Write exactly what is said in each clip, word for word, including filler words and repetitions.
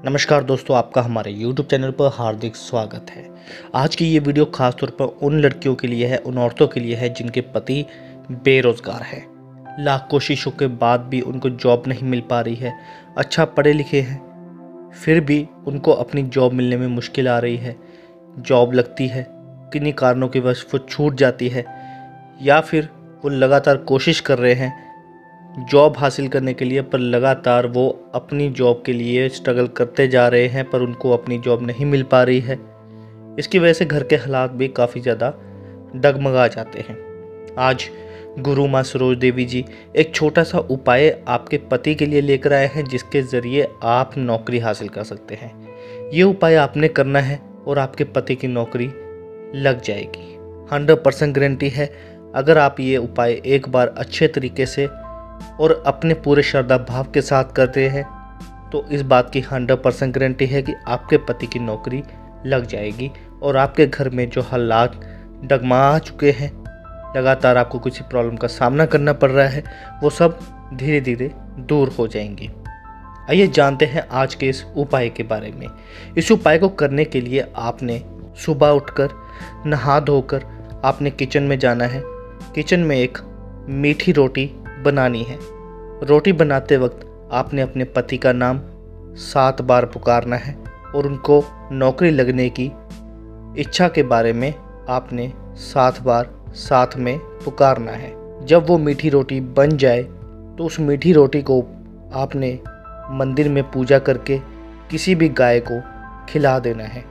नमस्कार दोस्तों, आपका हमारे YouTube चैनल पर हार्दिक स्वागत है। आज की ये वीडियो खास तौर पर उन लड़कियों के लिए है, उन औरतों के लिए है जिनके पति बेरोज़गार हैं। लाख कोशिशों के बाद भी उनको जॉब नहीं मिल पा रही है। अच्छा पढ़े लिखे हैं, फिर भी उनको अपनी जॉब मिलने में मुश्किल आ रही है। जॉब लगती है, किन्हीं कारणों की वजह वो छूट जाती है, या फिर वो लगातार कोशिश कर रहे हैं जॉब हासिल करने के लिए, पर लगातार वो अपनी जॉब के लिए स्ट्रगल करते जा रहे हैं, पर उनको अपनी जॉब नहीं मिल पा रही है। इसकी वजह से घर के हालात भी काफ़ी ज़्यादा डगमगा जाते हैं। आज गुरु माँ सरोज देवी जी एक छोटा सा उपाय आपके पति के लिए लेकर आए हैं, जिसके ज़रिए आप नौकरी हासिल कर सकते हैं। ये उपाय आपने करना है और आपके पति की नौकरी लग जाएगी। हंड्रेड परसेंट गारंटी है। अगर आप ये उपाय एक बार अच्छे तरीके से और अपने पूरे श्रद्धा भाव के साथ करते हैं तो इस बात की हंड्रेड परसेंट गारंटी है कि आपके पति की नौकरी लग जाएगी और आपके घर में जो हालात डगमगा चुके हैं, लगातार आपको किसी प्रॉब्लम का सामना करना पड़ रहा है, वो सब धीरे धीरे दूर हो जाएंगी। आइए जानते हैं आज के इस उपाय के बारे में। इस उपाय को करने के लिए आपने सुबह उठकर नहा धोकर आपने किचन में जाना है। किचन में एक मीठी रोटी बनानी है। रोटी बनाते वक्त आपने अपने पति का नाम सात बार पुकारना है और उनको नौकरी लगने की इच्छा के बारे में आपने सात बार साथ में पुकारना है। जब वो मीठी रोटी बन जाए तो उस मीठी रोटी को आपने मंदिर में पूजा करके किसी भी गाय को खिला देना है।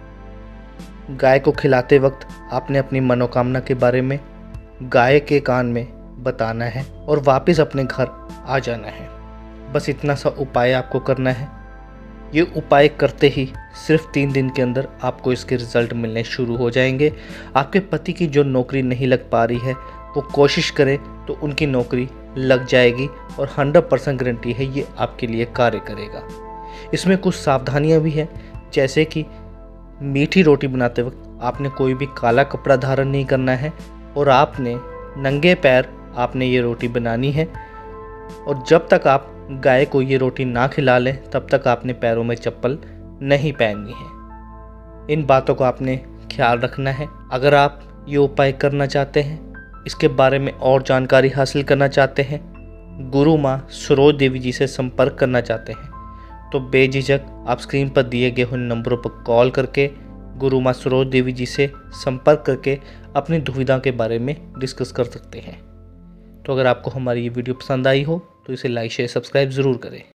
गाय को खिलाते वक्त आपने अपनी मनोकामना के बारे में गाय के कान में बताना है और वापस अपने घर आ जाना है। बस इतना सा उपाय आपको करना है। ये उपाय करते ही सिर्फ तीन दिन के अंदर आपको इसके रिज़ल्ट मिलने शुरू हो जाएंगे। आपके पति की जो नौकरी नहीं लग पा रही है वो कोशिश करें तो उनकी नौकरी लग जाएगी और हंड्रेड परसेंट गारंटी है ये आपके लिए कार्य करेगा। इसमें कुछ सावधानियाँ भी हैं, जैसे कि मीठी रोटी बनाते वक्त आपने कोई भी काला कपड़ा धारण नहीं करना है और आपने नंगे पैर आपने ये रोटी बनानी है। और जब तक आप गाय को ये रोटी ना खिला लें तब तक आपने पैरों में चप्पल नहीं पहननी है। इन बातों को आपने ख्याल रखना है। अगर आप ये उपाय करना चाहते हैं, इसके बारे में और जानकारी हासिल करना चाहते हैं, गुरु माँ सरोज देवी जी से संपर्क करना चाहते हैं, तो बेझिझक आप स्क्रीन पर दिए गए हुए नंबरों पर कॉल करके गुरु माँ सरोज देवी जी से संपर्क करके अपनी दुविधा के बारे में डिस्कस कर सकते हैं। तो अगर आपको हमारी ये वीडियो पसंद आई हो तो इसे लाइक शेयर सब्सक्राइब ज़रूर करें।